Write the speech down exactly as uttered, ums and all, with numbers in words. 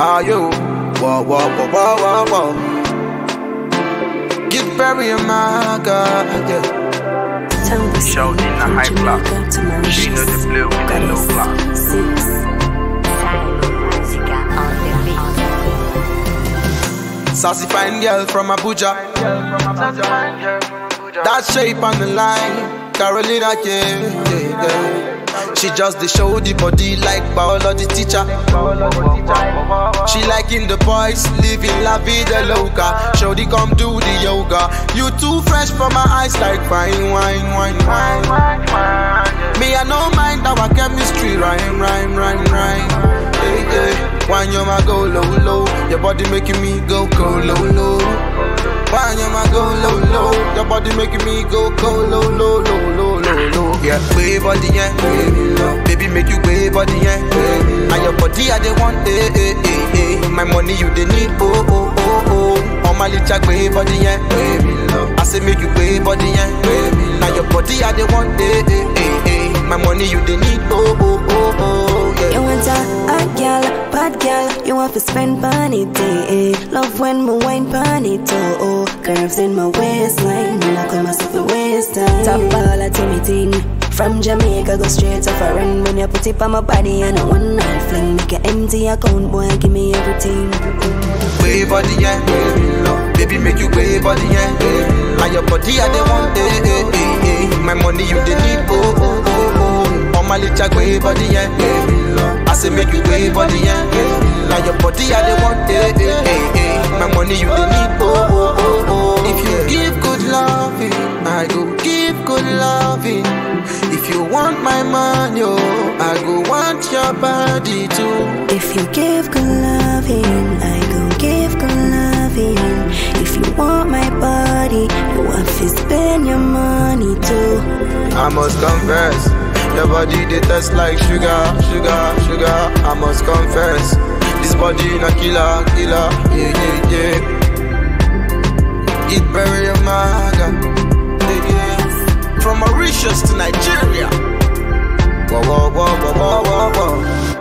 How you? Whoa, whoa, whoa, whoa, whoa, whoa. Get Perry and my God, yeah. Showed in the high block. She know the blue with the low block. Saucy fine girl from Abuja. That shape on the line, Carolina, yeah, yeah, yeah. She just the show the body like biology teacher. She liking the boys, living la vida loca. Shorty come do the yoga. You too fresh for my eyes like fine wine, wine, wine. Me I no mind our chemistry, rhyme, rhyme, rhyme, rhyme. Hey, hey. Wine you ma go low, low. Your body making me go go low, low. Wine you ma go low, low. Your body making me go go low, low, low, low, low, low. Yeah, way body, yeah. Baby, make you way body, yeah. And your body, I they want, eh, eh, eh, eh. My money, you they need, oh, oh, oh, oh. On my little way body, yeah. I say make you way body, yeah. Now your body, I they want, eh, eh, eh, eh. My money, you they need, oh, oh, oh, oh, yeah. You want a hot girl, bad girl. You want to spend money, eh. Love when my wine bunny, too, oh. Curves in my waistline, when I call myself a waste time. Top ball, I tell me thing. From Jamaica, go straight to foreign. When you put it on my body, and a one night fling. Make an empty account, boy, give me everything. Way body, yeah. Baby, make you way body, yeah. And your body, I they want, eh, eh, eh, eh. My money, you they need, oh, oh, oh, oh. On my little way body, yeah. I say make you way body, yeah. Now your body, I they want, eh, eh, eh, eh. My money, you they need, oh, oh, oh, oh. If you give good loving, I go give good loving. If you want my money, oh, I go want your body too. If you give good loving, I go give good loving. If you want my body, you have to spend your money too. I must confess, your body they taste like sugar, sugar, sugar. I must confess, this body na killer, killer, yeah, yeah, yeah. It bury a maga, yeah, yeah. From Mauritius to Nigeria. Whoa, whoa, whoa, whoa, whoa, whoa, whoa.